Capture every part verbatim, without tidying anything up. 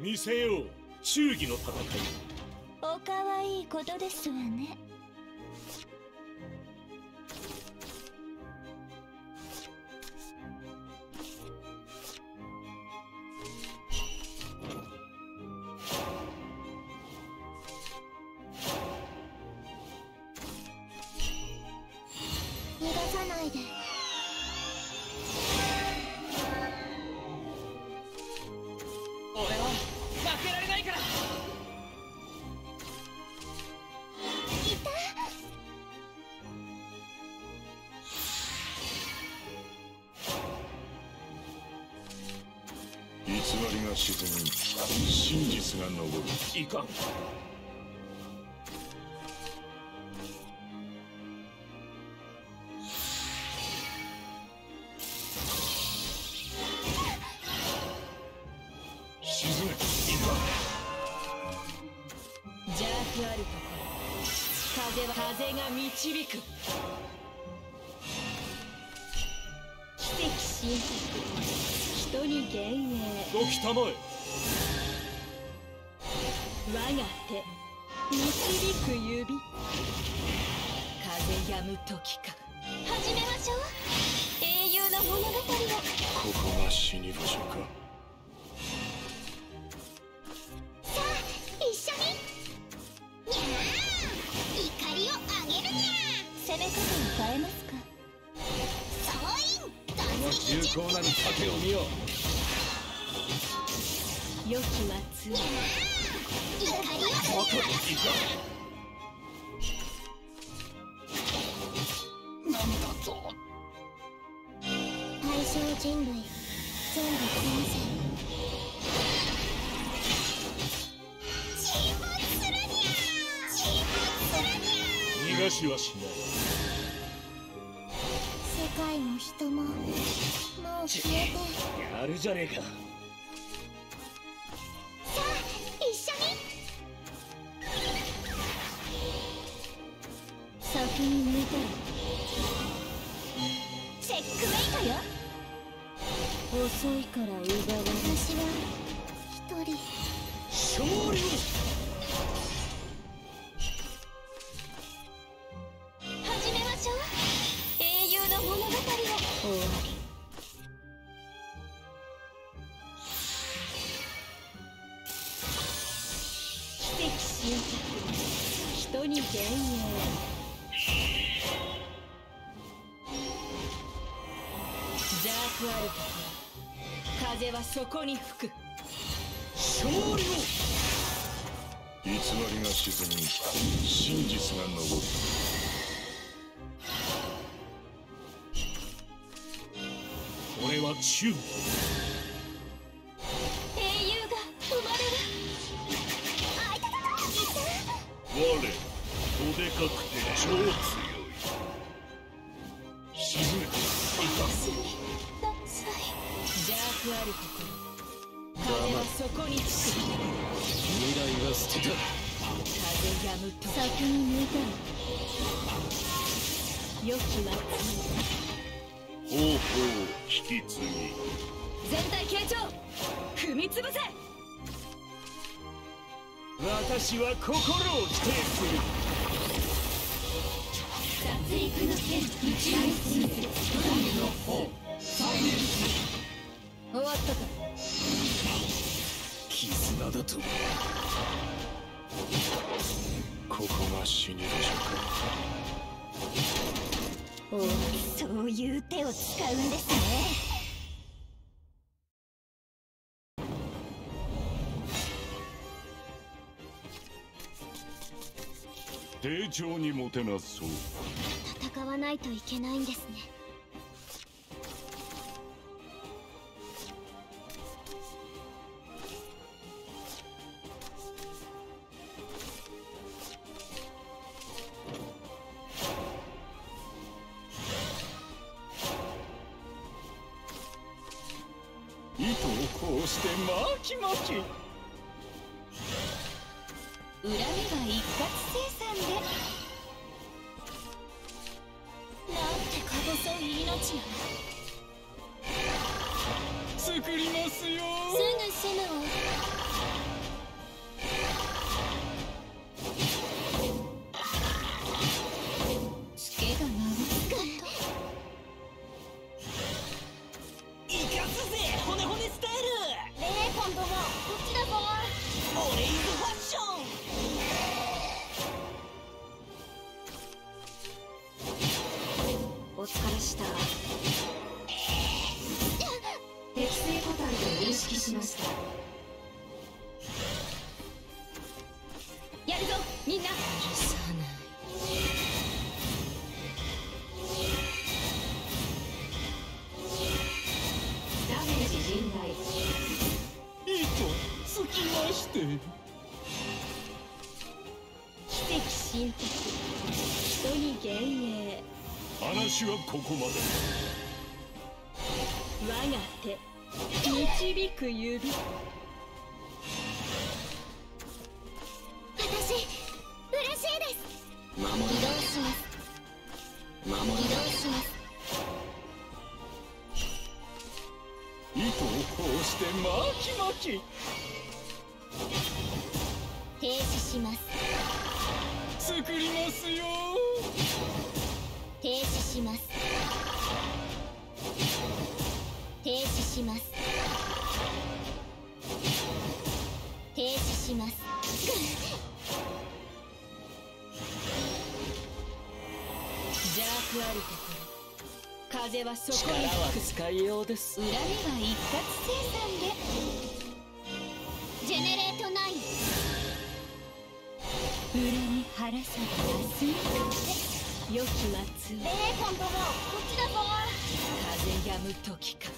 見せよう忠義の戦い。 おかわいいことですわね。 逃がさないで。 俺は負けられないから。 偽りが沈み真実が昇る。いかん。沈め。いかん。 邪悪あるところ、風は風が導く。奇跡神作、人に幻影。 時たまえ。 我が手導く指。風やむ時か。始めましょう。英雄の物語を。 ここが死に場所か。 さあ一緒に。にゃー怒りをあげるにゃー。 攻め方を変えますか。 総員この重厚なる盾を見よ。 良きは強い。 怒りをあげる。 なんだと。 対象人類全部完成。沈没するにゃー。沈没するにゃー。 逃がしはしない。 世界も人ももう消えて。 やるじゃねえか。 さあ一緒に。 先に抜いたらチェックメイトよ。 遅いから奪われ。 私は一人。 勝利を。 始めましょう。英雄の物語を。終わり。奇跡神作、人に幻影。邪悪あるところ、風はそこに吹く。 勝利を。偽りが沈み真実が昇る。俺は忠義。 英雄が生まれる。 あいたたた。 我どでかくて超強い。沈め。いかん。 邪悪あるところ、風はそこにつく。 未来は捨てた。 風やむと先に抜いたら良きは方法引き継ぎ。 全体傾聴踏みつぶせ。 私は心を否定する。 殺戮の剣打ち合いする神の方サイレンス。終わったか。 絆だと。ここが死に場所か。 終わり。 そういう手を使うんですね。 丁重にもてなそう。 戦わないといけないんですね。 糸をこうして巻き巻き。 恨みは一括生産で。 なんてか細い命なの。 作りますよ。 すぐ死ぬわ。 しました。 やるぞみんな。 消さない。 ダメージ甚大。 いいとつきまして。 奇跡神託、人に幻影。 話はここまで。 我が手導く指。 私嬉しいです。 守り移動します。 守り移動します。 糸をこうして巻き巻き。 停止します。 作りますよ。 停止します。停止します。停止します。 邪悪あるところ、風はそこ力には吹く。 使いようです。 恨みは一括生産で。ジェネレートナイン。 裏に腹さがすみ良き末はレイコン殿、こっちだぞ。 風やむ時か。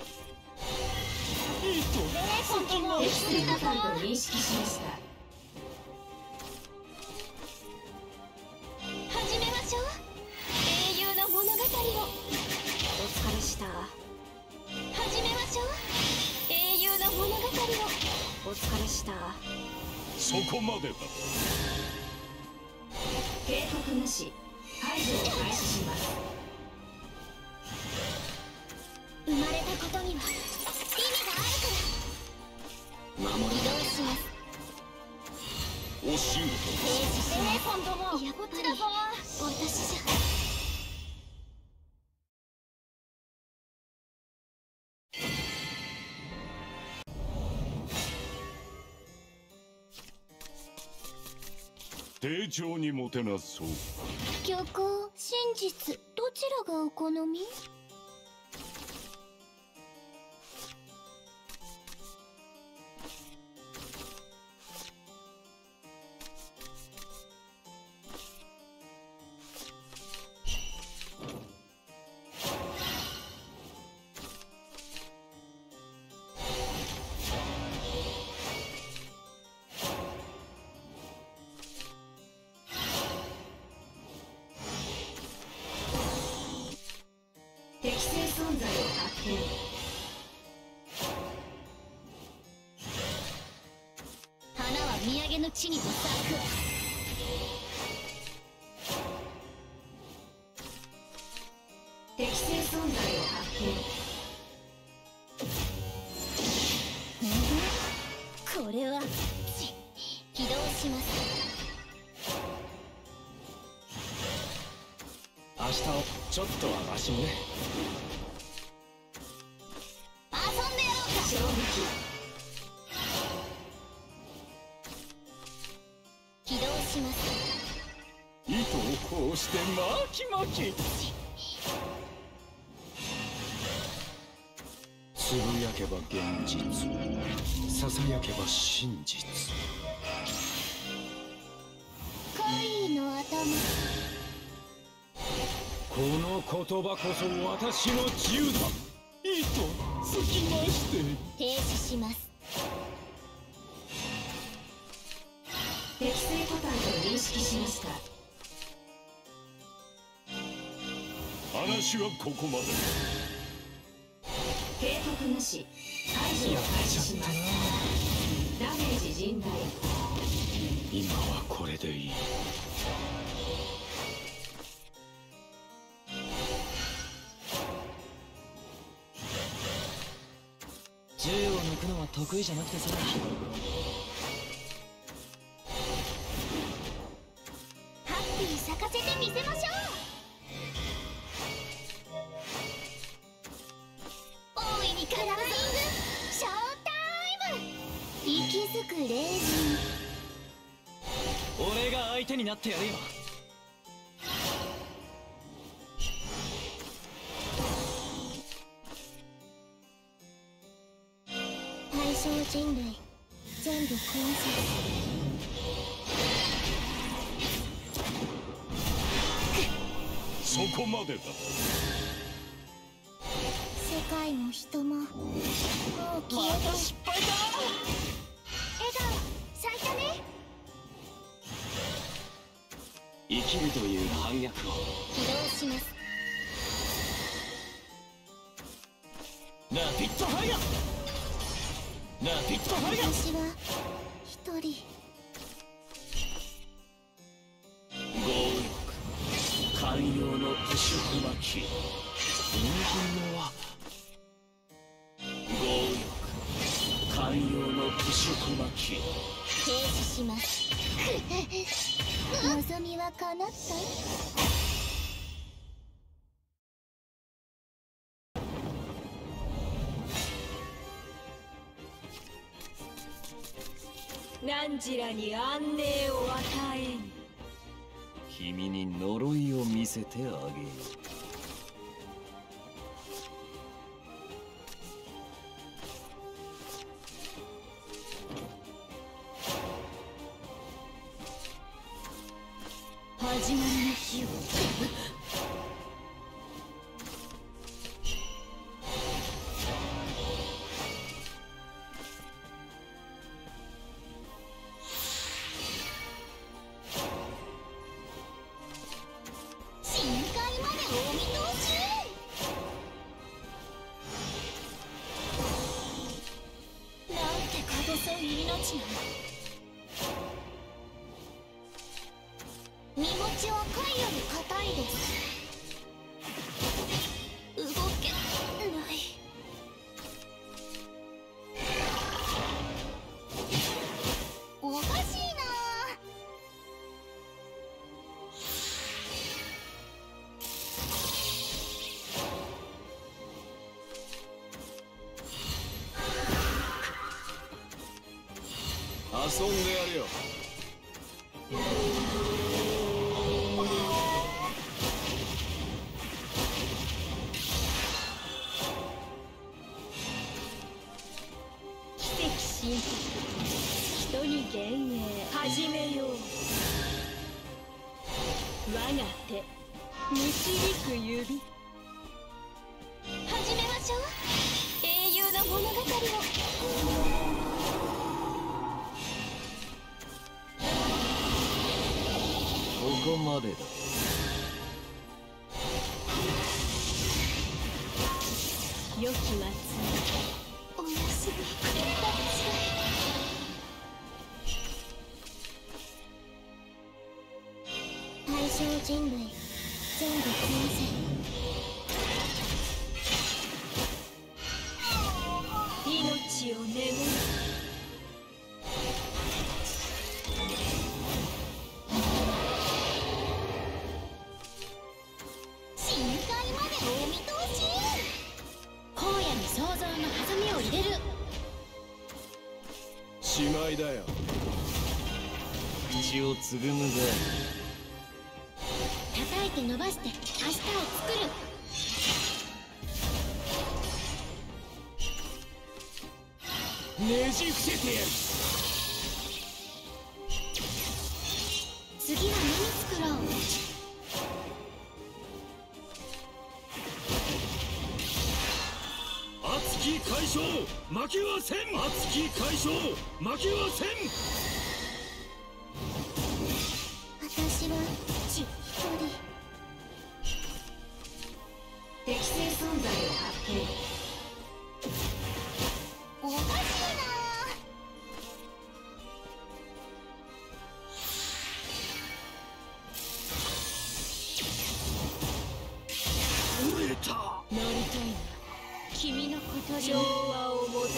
いいとレイコン殿、こっ敵性ちだぞ。 個体と認識しました。 始めましょう。英雄の物語を。 お疲れした。 始めましょう。英雄の物語を。 お疲れした。 そこまでだ。 警告なし。排除を開始します。 生まれたことには意味があるから。 守り移動します。 お仕事。 停止します。レイコン殿、いやこっちだぞ。私じゃ。 丁重にもてなそう。 虚構、真実、どちらがお好み？ 適正存在を発見。 花は土産の地にと咲く。 適正存在を発見。 これはち起動します。 明日をちょっとはマシにね。 遊んでやろうか。 衝撃。 起動します。 糸をこうして巻き巻き。 つぶやけば現実、ささやけば真実。 恋の頭。 この言葉こそ私の銃だ。 糸つきまして。 停止します。 適正個体と認識しました。 話はここまで。 警告なし。排除を開始します。ダメージ甚大。 今はこれでいい。銃を抜くのは得意じゃなくてさ。 ハッピー咲かせてみせましょう。大いにカラーリングショータイム。息づく霊人。 俺が相手になってやるよ。 あ象人類全部壊そこまでだ。 せ世界も人ももう消えて失敗だ。笑顔咲いたね。 生きるという反逆を起動します。 ラピッドファイヤー、ラピッドファイヤー。 私は一人。 強力寛容の不織巻き。人間のは強力寛容の不織巻き。 停止します。望みは叶った。 汝らに安寧を与えん。 君に呪いを見せてあげよう。 始まりの日を。 身持ちは貝より硬いです。動けない。おかしいな。 遊んでやるよ。 人に幻影始めよう。我が手導く指。 始めましょう。英雄の物語を。 ここまでだ。 良き祭り。 おやすみ。対象人類全部混戦。 命を眠る。 深海までお見通し。荒野に創造の弾みを入れる。 しまいだよ。口をつぐむが叩いて伸ばして明日を作る。 ねじ伏せてやる。 次は何作ろう。 熱き解消負けはせん。熱き解消負けはせん。 私は一人。 適正存在を発見。 おかしいな。 折れた。 なりたいな。君のことに調和をもたらす。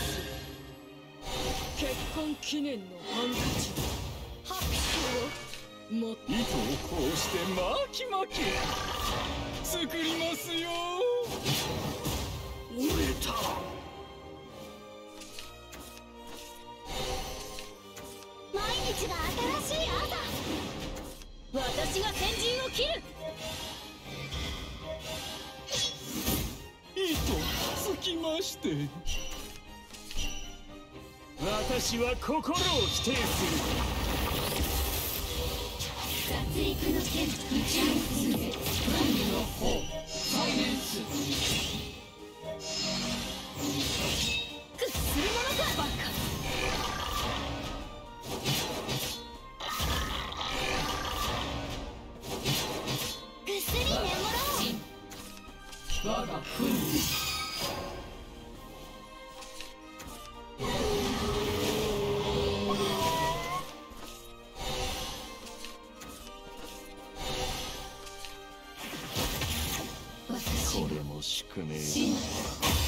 結婚記念のハンカチ。拍手をもっと。 糸をこうして巻き巻き作りますよ。 折れた。 毎日が新しい朝。 私が先陣を切る。 糸つきまして。 私は心を否定する。 脱陸の剣打ち合いする。何の方サイレンス。 屈するものかバカ。 ぐっすり眠ろう。 我が奮利。 これも宿命だ。